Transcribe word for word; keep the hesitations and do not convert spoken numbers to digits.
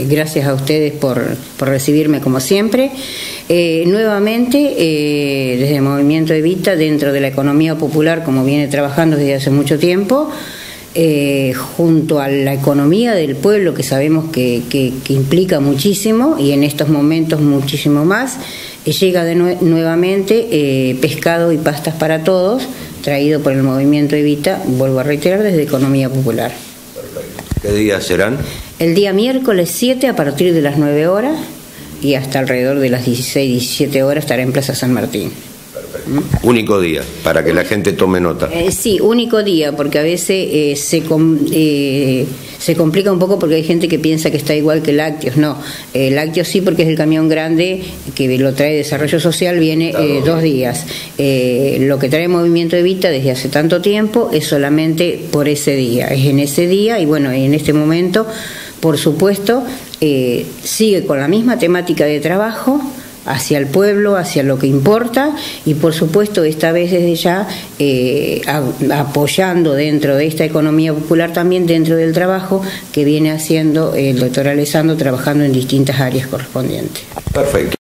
Eh, gracias a ustedes por, por recibirme como siempre. Eh, nuevamente, eh, desde el Movimiento Evita, dentro de la economía popular, como viene trabajando desde hace mucho tiempo, eh, junto a la economía del pueblo, que sabemos que, que, que implica muchísimo, y en estos momentos muchísimo más, eh, llega de nue nuevamente eh, pescado y pastas para todos, traído por el Movimiento Evita, vuelvo a reiterar, desde Economía Popular. Perfecto. ¿Qué días serán? El día miércoles siete a partir de las nueve horas y hasta alrededor de las dieciséis, diecisiete horas estará en Plaza San Martín. Perfecto. ¿Mm? Único día, para que la gente tome nota. Eh, sí, único día, porque a veces eh, se, com eh, se complica un poco porque hay gente que piensa que está igual que Lácteos. No, eh, Lácteos sí, porque es el camión grande que lo trae Desarrollo Social, viene eh, dos días. Eh, lo que trae Movimiento Evita desde hace tanto tiempo es solamente por ese día, es en ese día y bueno, en este momento, por supuesto, eh, sigue con la misma temática de trabajo, hacia el pueblo, hacia lo que importa y por supuesto esta vez desde ya eh, a, apoyando dentro de esta economía popular también dentro del trabajo que viene haciendo el doctor Alessandro trabajando en distintas áreas correspondientes. Perfecto.